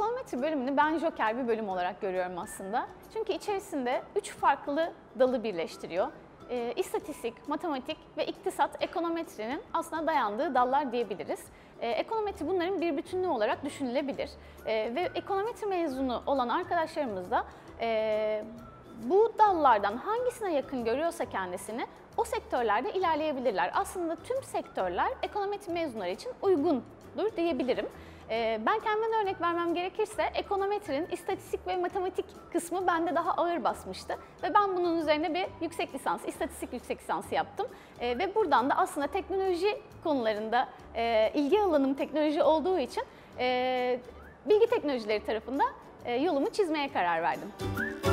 Ekonometri bölümünü ben joker bir bölüm olarak görüyorum aslında. Çünkü içerisinde 3 farklı dalı birleştiriyor. İstatistik, matematik ve iktisat ekonometrinin aslında dayandığı dallar diyebiliriz. Ekonometri bunların bir bütünlüğü olarak düşünülebilir. Ve ekonometri mezunu olan arkadaşlarımız da bu dallardan hangisine yakın görüyorsa kendisini o sektörlerde ilerleyebilirler. Aslında tüm sektörler ekonometri mezunları için uygundur diyebilirim. Ben kendimden örnek vermem gerekirse ekonometrinin istatistik ve matematik kısmı bende daha ağır basmıştı. Ve ben bunun üzerine bir yüksek lisans, istatistik yüksek lisansı yaptım. Ve buradan da aslında teknoloji konularında ilgi alanım teknoloji olduğu için bilgi teknolojileri tarafında yolumu çizmeye karar verdim.